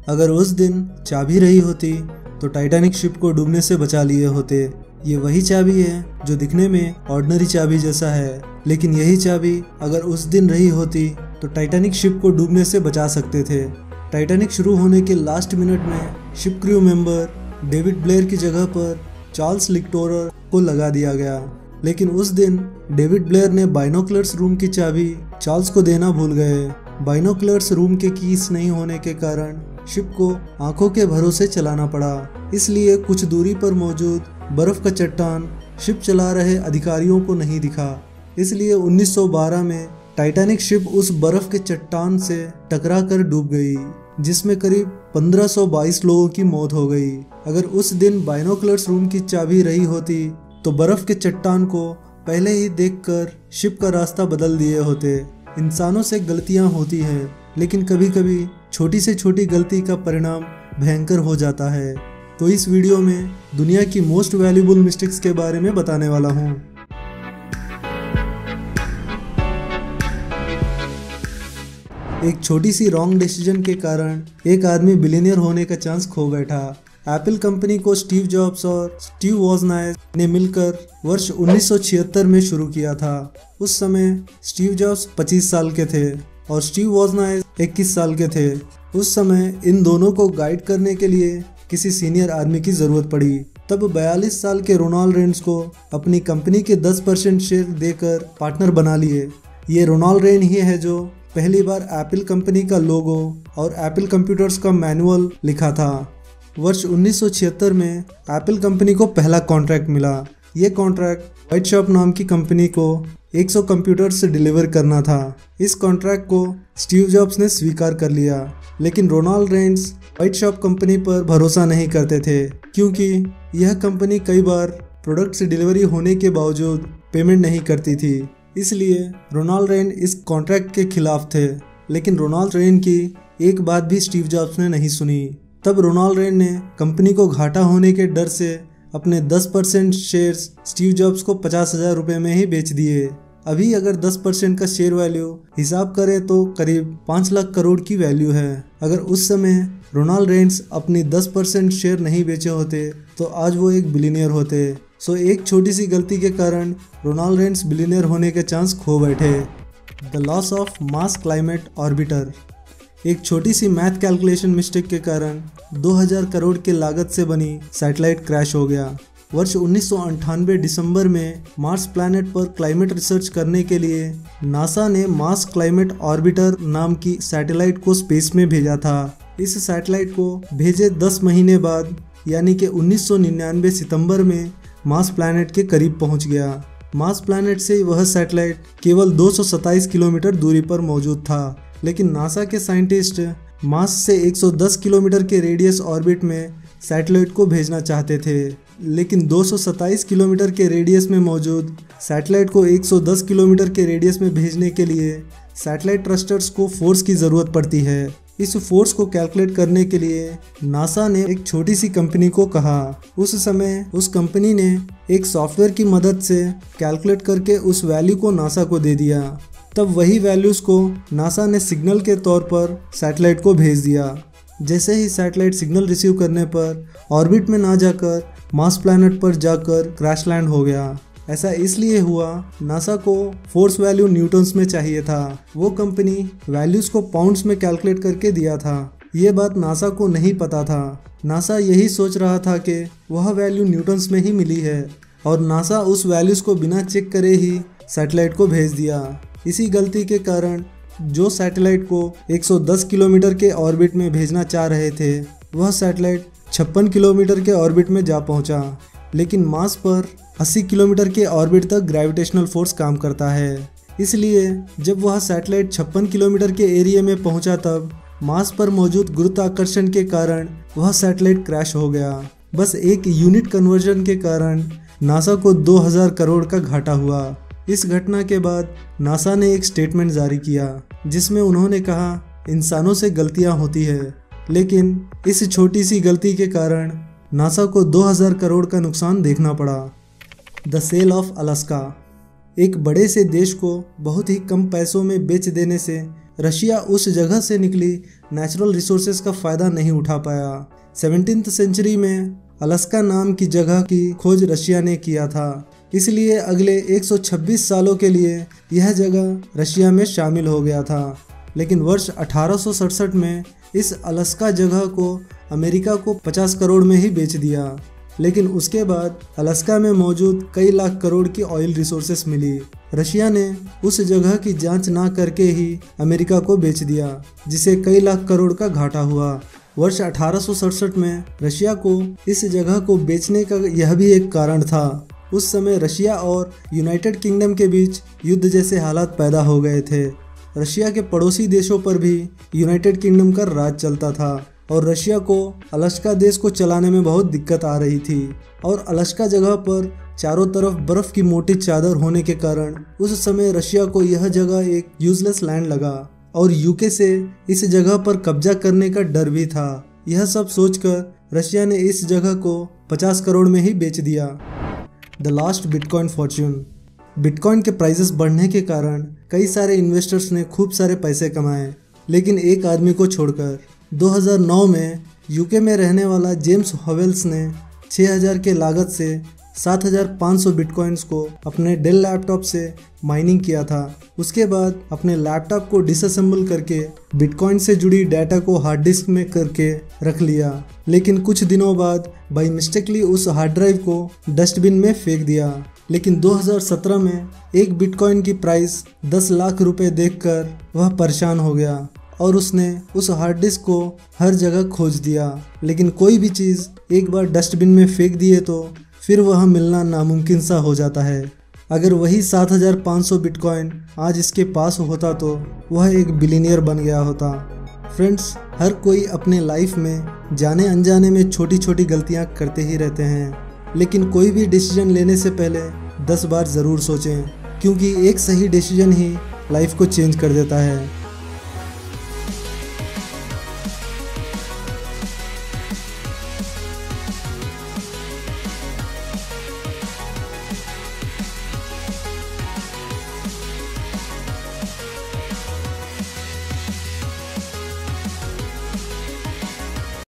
अगर उस दिन चाबी रही होती तो टाइटैनिक शिप को डूबने से बचा लिए होते। ये वही चाबी है जो दिखने में ऑर्डिनरी चाबी जैसा है, लेकिन यही चाबी अगर उस दिन रही होती तो टाइटैनिक शिप को डूबने से बचा सकते थे। टाइटैनिक शुरू होने के लास्ट मिनट में ship crew member David Blair की जगह पर चार्ल्स लिक्टोरर को लगा दिया गया, लेकिन उस दिन डेविड ब्लेयर ने बाइनोकुलर्स रूम की चाबी चार्ल्स को देना भूल गए। बाइनोकुलर्स रूम के कीस नहीं होने के कारण शिप को आंखों के भरोसे चलाना पड़ा, इसलिए कुछ दूरी पर मौजूद बर्फ का चट्टान शिप चला रहे अधिकारियों को नहीं दिखा। इसलिए 1912 में टाइटैनिक शिप उस बर्फ के चट्टान से टकराकर डूब गई, जिसमें करीब 1522 लोगों की मौत हो गई। अगर उस दिन बाइनोकुलर्स रूम की चाबी रही होती तो बर्फ के चट्टान को पहले ही देखकर शिप का रास्ता बदल दिए होते। इंसानों से गलतियां होती हैं, लेकिन कभी कभी छोटी से छोटी गलती का परिणाम भयंकर हो जाता है। तो इस वीडियो में दुनिया की मोस्ट वैल्यूबल मिस्टेक्स के बारे में बताने वाला हूँ। एक छोटी सी रॉन्ग डिसीजन के कारण एक आदमी बिलियनियर होने का चांस खो बैठा। एप्पल कंपनी को स्टीव जॉब्स और स्टीव वोजनाइक ने मिलकर वर्ष 1976 में शुरू किया था। उस समय स्टीव जॉब्स 25 साल के थे और स्टीव वोजनाइक 21 साल के थे। उस समय इन दोनों को गाइड करने के लिए किसी सीनियर आदमी की जरूरत पड़ी। तब 42 साल के रोनाल्ड रेन्स को अपनी कंपनी के 10% शेयर देकर पार्टनर बना लिए। ये रोनाल्ड रेन ही है जो पहली बार एप्पल कंपनी का लोगो और एप्पल कंप्यूटर्स का मैनुअल लिखा था। वर्ष 1976 में एप्पल कंपनी को पहला कॉन्ट्रैक्ट मिला। ये कॉन्ट्रैक्ट व्हाइट शॉप नाम की कंपनी को 100 कंप्यूटर्स डिलीवर करना था। इस कॉन्ट्रैक्ट को स्टीव जॉब्स ने स्वीकार कर लिया, लेकिन रोनाल्ड रेन्स व्हाइट शॉप कंपनी पर भरोसा नहीं करते थे, क्योंकि यह कंपनी कई बार प्रोडक्ट से डिलीवरी होने के बावजूद पेमेंट नहीं करती थी। इसलिए रोनाल्ड रेन इस कॉन्ट्रैक्ट के खिलाफ थे, लेकिन रोनाल्ड रेन की एक बात भी स्टीव जॉब्स ने नहीं सुनी। तब रोनाल्ड रेन ने कंपनी को घाटा होने के डर से अपने 10% शेयर्स स्टीव जॉब्स को 50,000 रुपये में ही बेच दिए। अभी अगर 10% का शेयर वैल्यू हिसाब करें तो करीब 5 लाख करोड़ की वैल्यू है। अगर उस समय रोनाल्ड रेन्स अपनी 10% शेयर नहीं बेचे होते तो आज वो एक बिलियनियर होते। सो एक छोटी सी गलती के कारण रोनाल्ड रेन्स बिलियनियर होने के चांस खो बैठे। The loss of Mars climate orbiter. एक छोटी सी मैथ कैलकुलेशन मिस्टेक के कारण 2000 करोड़ के लागत से बनी सैटेलाइट क्रैश हो गया। वर्ष 1998 दिसंबर में मार्स प्लैनेट पर क्लाइमेट रिसर्च करने के लिए नासा ने मार्स क्लाइमेट ऑर्बिटर नाम की सैटेलाइट को स्पेस में भेजा था। इस सैटेलाइट को भेजे 10 महीने बाद यानी कि 1999 सितंबर में मार्स प्लैनेट के करीब पहुंच गया। मार्स प्लैनेट से वह सैटेलाइट केवल 227 किलोमीटर दूरी पर मौजूद था, लेकिन नासा के साइंटिस्ट मार्स से 110 किलोमीटर के रेडियस ऑर्बिट में सैटेलाइट को भेजना चाहते थे, लेकिन 227 किलोमीटर के रेडियस में मौजूद सैटेलाइट को 110 किलोमीटर के रेडियस में भेजने के लिए सैटेलाइट थ्रस्टर्स को फोर्स की ज़रूरत पड़ती है। इस फोर्स को कैलकुलेट करने के लिए नासा ने एक छोटी सी कंपनी को कहा। उस समय उस कंपनी ने एक सॉफ्टवेयर की मदद से कैलकुलेट करके उस वैल्यू को नासा को दे दिया। तब वही वैल्यूज़ को नासा ने सिग्नल के तौर पर सैटेलाइट को भेज दिया। जैसे ही सैटेलाइट सिग्नल रिसीव करने पर ऑर्बिट में ना जाकर मार्स प्लैनेट पर जाकर क्रैश लैंड हो गया। ऐसा इसलिए हुआ, नासा को फोर्स वैल्यू न्यूटन्स में चाहिए था। वो कंपनी वैल्यूज़ को पाउंड्स में कैलकुलेट करके दिया था। ये बात नासा को नहीं पता था। नासा यही सोच रहा था कि वह वैल्यू न्यूटन्स में ही मिली है, और नासा उस वैल्यूज़ को बिना चेक करे ही सैटेलाइट को भेज दिया। इसी गलती के कारण जो सैटेलाइट को 110 किलोमीटर के ऑर्बिट में भेजना चाह रहे थे, वह सैटेलाइट 56 किलोमीटर के ऑर्बिट में जा पहुंचा। लेकिन मार्स पर 80 किलोमीटर के ऑर्बिट तक ग्रेविटेशनल फोर्स काम करता है। इसलिए जब वह सैटेलाइट 56 किलोमीटर के एरिया में पहुंचा, तब मार्स पर मौजूद गुरुत्वाकर्षण के कारण वह सैटेलाइट क्रैश हो गया। बस एक यूनिट कन्वर्जन के कारण नासा को 2000 करोड़ का घाटा हुआ। इस घटना के बाद नासा ने एक स्टेटमेंट जारी किया, जिसमें उन्होंने कहा, इंसानों से गलतियां होती है, लेकिन इस छोटी सी गलती के कारण नासा को 2000 करोड़ का नुकसान देखना पड़ा। The sale of Alaska. एक बड़े से देश को बहुत ही कम पैसों में बेच देने से रशिया उस जगह से निकली नेचुरल रिसोर्सेज का फ़ायदा नहीं उठा पाया। 17th सेंचुरी में अलास्का नाम की जगह की खोज रशिया ने किया था, इसलिए अगले 126 सालों के लिए यह जगह रशिया में शामिल हो गया था। लेकिन वर्ष 1867 में इस अलास्का जगह को अमेरिका को 50 करोड़ में ही बेच दिया। लेकिन उसके बाद अलास्का में मौजूद कई लाख करोड़ की ऑयल रिसोर्सेस मिली। रशिया ने उस जगह की जांच ना करके ही अमेरिका को बेच दिया, जिसे कई लाख करोड़ का घाटा हुआ। वर्ष 1867 में रशिया को इस जगह को बेचने का यह भी एक कारण था। उस समय रशिया और यूनाइटेड किंगडम के बीच युद्ध जैसे हालात पैदा हो गए थे। रशिया के पड़ोसी देशों पर भी यूनाइटेड किंगडम का राज चलता था और रशिया को अलास्का देश को चलाने में बहुत दिक्कत आ रही थी। और अलास्का जगह पर चारों तरफ बर्फ की मोटी चादर होने के कारण उस समय रशिया को यह जगह एक यूजलेस लैंड लगा और यूके से इस जगह पर कब्जा करने का डर भी था। यह सब सोचकर रशिया ने इस जगह को 50 करोड़ में ही बेच दिया। The last bitcoin fortune. Bitcoin के प्राइसेस बढ़ने के कारण कई सारे इन्वेस्टर्स ने खूब सारे पैसे कमाए, लेकिन एक आदमी को छोड़कर। 2009 में यूके में रहने वाला जेम्स हॉवेल्स ने 6000 के लागत से 7500 बिटकॉइंस को अपने डेल लैपटॉप से माइनिंग किया था। उसके बाद अपने लैपटॉप को डिसअसेंबल करके बिटकॉइन से जुड़ी डाटा को हार्ड डिस्क में करके रख लिया, लेकिन कुछ दिनों बाद बाई मिस्टेकली उस हार्ड ड्राइव को डस्टबिन में फेंक दिया। लेकिन 2017 में एक बिटकॉइन की प्राइस 10 लाख रुपए देखकर वह परेशान हो गया और उसने उस हार्ड डिस्क को हर जगह खोज दिया। लेकिन कोई भी चीज़ एक बार डस्टबिन में फेंक दिए तो फिर वह मिलना नामुमकिन सा हो जाता है। अगर वही 7500 बिटकॉइन आज इसके पास होता तो वह एक बिलियनियर बन गया होता। फ्रेंड्स, हर कोई अपने लाइफ में जाने अनजाने में छोटी छोटी गलतियां करते ही रहते हैं, लेकिन कोई भी डिसीजन लेने से पहले 10 बार ज़रूर सोचें, क्योंकि एक सही डिसीजन ही लाइफ को चेंज कर देता है।